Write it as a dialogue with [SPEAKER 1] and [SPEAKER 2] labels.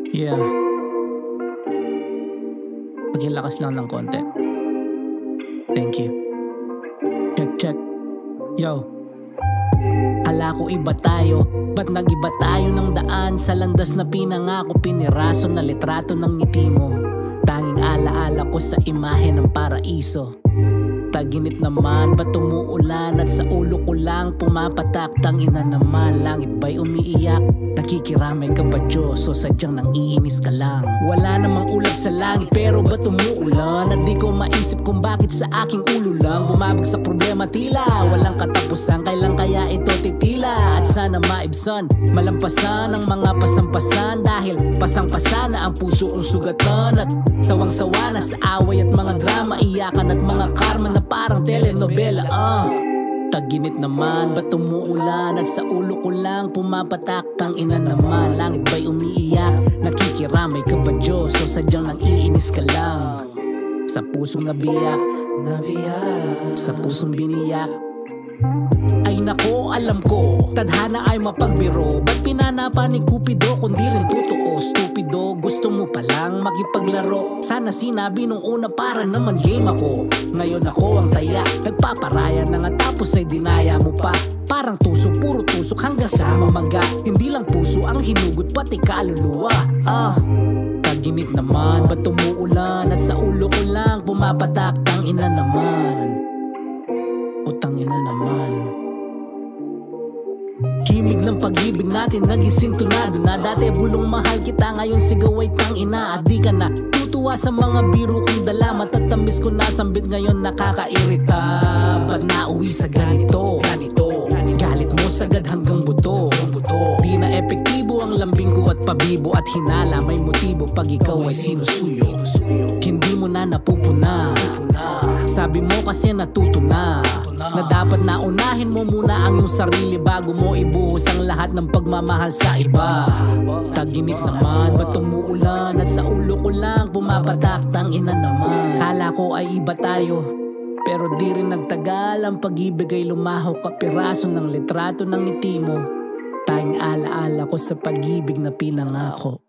[SPEAKER 1] Yeah. Pagilakas lang ng konti. Thank you. Check. Yo. Kala ko iba tayo, ba't nag-iba tayo ng daan? Sa landas na pinangako, piniraso na litrato ng ngiti mo. Tanging alaala ko sa imahe ng paraiso. Taginit naman, ba't umuulan? At sa ulo ko lang pumapatak, tangina naman. Langit ba'y umiiyak? Nakikiramay ka ba Diyos o sadyang nang iinis ka lang? Wala namang ulap sa langit pero ba't umuulan? At di ko maisip kung bakit sa aking ulo lang bumabag sa problema tila walang katapusan. Kailan kaya ito titila? At sana maibsan, malampasan ang mga pasampasan. Dahil pasang-pasa na ang puso kong sugatan. At sawang-sawa na sa away at mga drama, iyakan at mga karma na parang telenovela. Taginit naman, ba't umuulan? At sa ulo ko lang pumapatak, tangina naman. Langit ba'y umiiyak? Nakikiramay ka ba Diyos o sadyang nang iinis ka lang? Sa pusong nabiyak, sa pusong biniyak. Ay nako, alam ko, tadhana ay mapagbiro. Ba't pinanapa ni Cupido kung di rin totoo? Stupido, gusto mo palang makipaglaro. Sana sinabi nung una para naman game ako. Ngayon ako ang taya, nagpaparaya na nga tapos ay dinaya mo pa. Parang tuso, puro tusok hanggang sa mamaga. Hindi lang puso ang hinugot pati kaluluwa. Taginit naman, ba't umuulan? At sa ulo ko lang pumapatak, tangina naman. Utangina naman. Himig ng pag-ibig natin naging sintonado na. Dati bulong mahal kita, ngayon sigaw ay tangina. At di ka na tutuwa sa mga biro kong dala. Matatamis ko nasambit ngayon nakakairita. Pag nauwi sa ganito, galit mo sagad hanggang buto. Di na epektibo ang lambing ko at pabibo. At hinala may motibo pag ikaw ay sinusuyo. Hindi mo na napupuna. Sabi mo kasi natuto na dapat naunahin mo muna ang iyong sarili bago mo ibuhos ang lahat ng pagmamahal sa iba. Taginit naman, ba't umuulan? At sa ulo ko lang pumapatak, tangina naman. Kala ko ay iba tayo, pero di rin nagtagal. Ang pag-ibig ay lumaho, kapiraso ng litrato ng ngiti mo. Tanging alaala ko sa pag-ibig na pinangako.